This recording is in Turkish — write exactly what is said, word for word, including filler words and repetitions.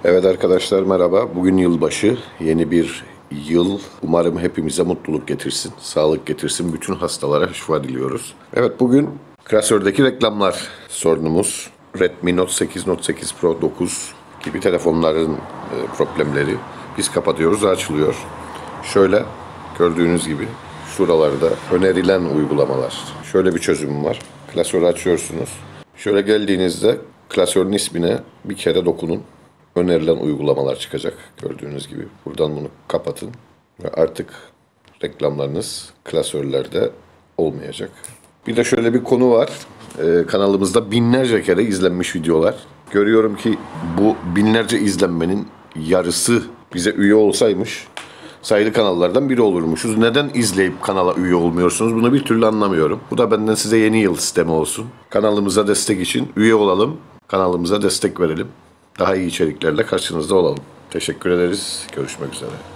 Evet arkadaşlar merhaba. Bugün yılbaşı. Yeni bir yıl. Umarım hepimize mutluluk getirsin, sağlık getirsin. Bütün hastalara şifa diliyoruz. Evet bugün klasördeki reklamlar sorunumuz. Redmi Note sekiz, Note sekiz Pro, dokuz gibi telefonların e, problemleri. Biz kapatıyoruz, açılıyor. Şöyle gördüğünüz gibi şuralarda önerilen uygulamalar. Şöyle bir çözüm var. Klasörü açıyorsunuz. Şöyle geldiğinizde klasörün ismine bir kere dokunun. Önerilen uygulamalar çıkacak. Gördüğünüz gibi. Buradan bunu kapatın. Ve artık reklamlarınız klasörlerde olmayacak. Bir de şöyle bir konu var. Ee, kanalımızda binlerce kere izlenmiş videolar. Görüyorum ki bu binlerce izlenmenin yarısı bize üye olsaymış sayılı kanallardan biri olurmuşuz. Neden izleyip kanala üye olmuyorsunuz? Bunu bir türlü anlamıyorum. Bu da benden size yeni yıl sistemi olsun. Kanalımıza destek için üye olalım. Kanalımıza destek verelim. Daha iyi içeriklerle karşınızda olalım. Teşekkür ederiz. Görüşmek üzere.